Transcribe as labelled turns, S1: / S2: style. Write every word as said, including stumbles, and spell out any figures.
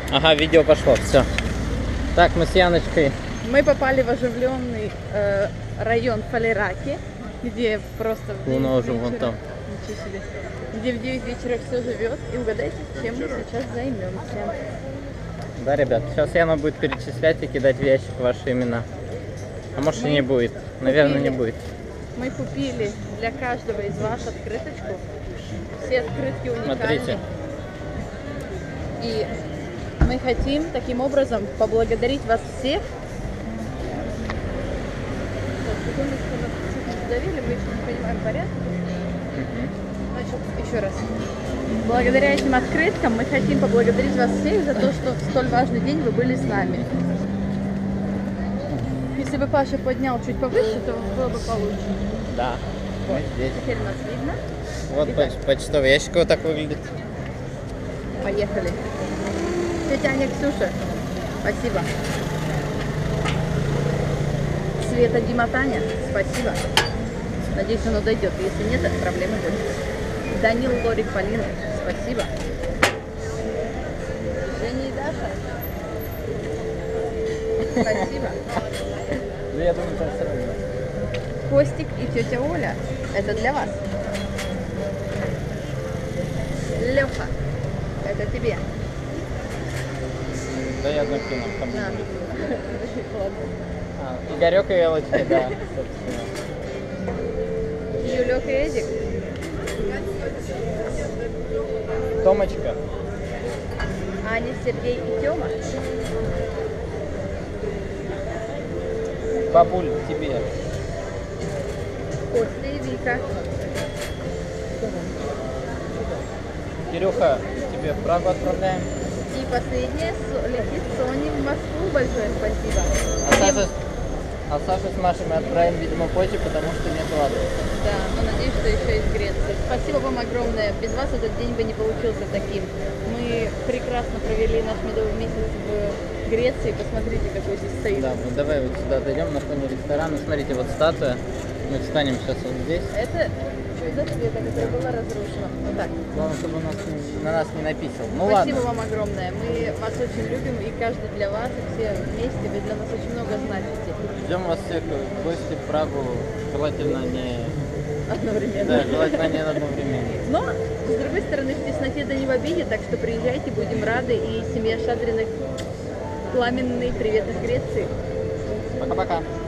S1: Ага, видео пошло, все. Так, мы с Яночкой.
S2: Мы попали в оживленный э, район Фалераки, где просто в
S1: Луна уже
S2: вечера,
S1: вон там.
S2: ничего себе, где в девять вечера все живет. И угадайте, чем мы сейчас займемся.
S1: Да, ребят, сейчас Яна будет перечислять и кидать в ящик ваши имена. А может
S2: Мы
S1: и не будет. Наверное,
S2: купили.
S1: не будет.
S2: Мы купили для каждого из вас открыточку. Все открытки уникальны.
S1: Смотрите.
S2: И мы хотим таким образом поблагодарить вас всех. Так, секундочку, нас чуть-чуть задавили, мы еще не понимаем порядок. Значит, еще раз. Благодаря этим открыткам мы хотим поблагодарить вас всех за то, что в столь важный день вы были с нами. Если бы Паша поднял чуть повыше, то было бы получше.
S1: Да.
S2: Вот.
S1: Здесь.
S2: Теперь нас видно.
S1: Вот
S2: Итак.
S1: поч- почтовый ящик вот так выглядит.
S2: Поехали. Тетя Аня, Ксюша, спасибо. Света, Дима, Таня, спасибо. Надеюсь, оно дойдет. Если нет, проблемы будет. Данил, Лорик, Полина, спасибо. Женя и Даша. Спасибо.
S1: Ну, я думаю, это все равно.
S2: Костик и тетя Оля, это для вас. Леха, это тебе.
S1: Да я накину, там
S2: На.
S1: будет.
S2: Ладно.
S1: А, Игорек и Элочка, да, собственно.
S2: Юлек и Эдик.
S1: Томочка.
S2: Аня, Сергей и Тёма.
S1: Бабуль, тебе.
S2: Костя и Вика.
S1: Кирюха, тебе в Прагу отправляем.
S2: И последнее Со- летит Соне в Москву. Большое спасибо.
S1: А Саша, а Сашу с Машей мы отправим, видимо, позже, потому что нет адреса.
S2: Да, но надеюсь, что еще из Греции. Спасибо вам огромное. Без вас этот день бы не получился таким. Мы прекрасно провели наш медовый месяц в Греции. Посмотрите, какой здесь стоит.
S1: Да, вот давай вот сюда дойдем, на фоне ресторана. Смотрите, вот статуя. Мы встанем сейчас вот здесь.
S2: Это чудо света, которое было разрушено. Вот так.
S1: Главное, чтобы он нас не- на нас не написал. Ну
S2: Спасибо
S1: ладно.
S2: вам огромное. Мы вас очень любим, и каждый для вас, и все вместе. Вы для нас очень много значите.
S1: Ждем вас всех в гости в Прагу. Желательно не...
S2: Одновременно.
S1: Да, желательно не одновременно.
S2: Но, с другой стороны, в тесноте да не в обиде, так что приезжайте, будем рады. И семья Шадриных, пламенный привет из Греции.
S1: Пока-пока.